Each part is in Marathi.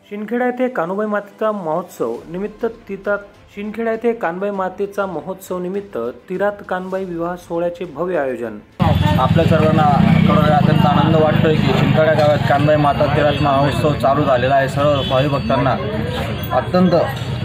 शिंदखेडा येथे कान्होबाई मातेचा महोत्सव निमित्त तीरात शिंदखेडा येथे कान्होबाई मातेचा महोत्सव निमित्त तीरात कान्होबाई विवाह सोहळ्याचे भव्य आयोजन। आपल्या सर्वांना अत्यंत आनंद वाटतोय की शिंदखेडा गावात कान्होबाई माता तीरात महोत्सव चालू झालेला आहे। सर्व भावी भक्तांना अत्यंत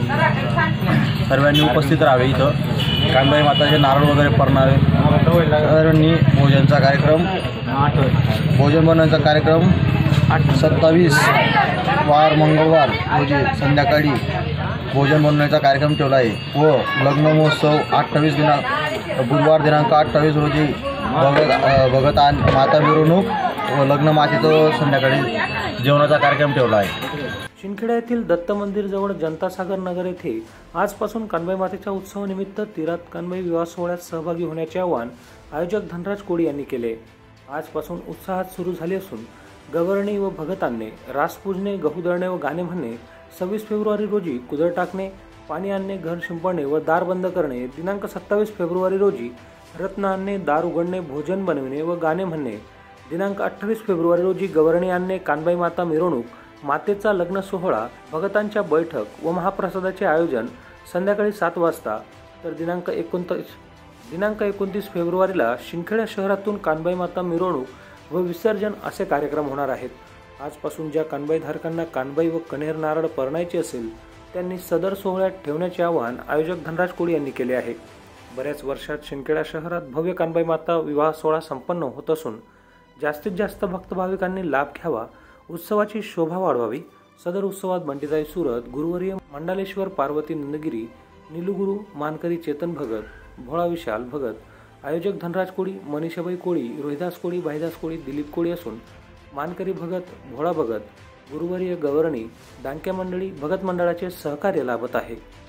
सर्वांनी उपस्थित राहावे। इथं कान्होबाई माताचे नारळ वगैरे परणावे। सर्वांनी भोजनचा कार्यक्रम भोजन बनवण्याचा कार्यक्रम 27 वार मंगळवार रोजी संध्याकाळी भोजन बनवण्याचा कार्यक्रम ठेवला आहे व लग्न महोत्सव 28 दिनांक बुधवार दिनांक 28 रोजी भगत माता मिरवणूक व लग्न मातेचं संध्याकाळी जेवणाचा कार्यक्रम ठेवला आहे। शिंदखेडा येथील दत्त मंदिर जवळ जनतासागर नगर येथे आजपासून कान्होबाई मातेच्या उत्सवानिमित्त तीरात कान्होबाई विवाह सोहळ्यात सहभागी होण्याचे आवाहन आयोजक धनराज कोळी यांनी केले। आजपासून उत्साहात सुरू झाले असून गवरणी व भगत आणणे, रास पूजणे, गहू दळणे व गाणे म्हणणे, 26 फेब्रुवारी रोजी कुदळ टाकणे, पाणी आणणे, घर शिंपडणे व दार बंद करणे, दिनांक 27 फेब्रुवारी रोजी रत्न आणणे, दार उघडणे, भोजन बनविणे व गाणे म्हणणे, दिनांक 28 फेब्रुवारी रोजी गवरणी आणणे, कान्होबाई माता मिरवणूक, मातेचा लग्न सोहळा, भगतांच्या बैठक व महाप्रसादाचे आयोजन संध्याकाळी 7 वाजता, तर दिनांक 29 फेब्रुवारीला शिंदखेडा शहरातून कान्होबाई माता मिरवणूक व विसर्जन असे कार्यक्रम होणार आहेत। आजपासून ज्या कान्होबाई धारकांना कान्होबाई व कण्हेर नारळ परणायचे असेल त्यांनी सदर सोहळ्यात ठेवण्याचे आवाहन आयोजक धनराज कोळी यांनी केले आहे। बऱ्याच वर्षात शिंदखेडा शहरात भव्य कान्होबाई माता विवाह सोहळा संपन्न होत असून जास्तीत जास्त भक्त भाविकांनी लाभ घ्यावा, उत्सवाची शोभा वाढवावी। सदर उत्सवात बंटीताई सुरत, गुरुवर्य मंडालेश्वर पार्वती नंदगिरी, नीलुगुरू मानकरी चेतन भगत, भोळा विशाल भगत, आयोजक धनराज कोळी, मनीषाबाई कोळी, रोहिदास कोळी, भाईदास कोळी, दिलीप कोळी असून मानकरी भगत, भोळा भगत, गुरुवर्य गवरणी, दांक्या मंडळी, भगत मंडळाचे सहकार्य लाभत आहे।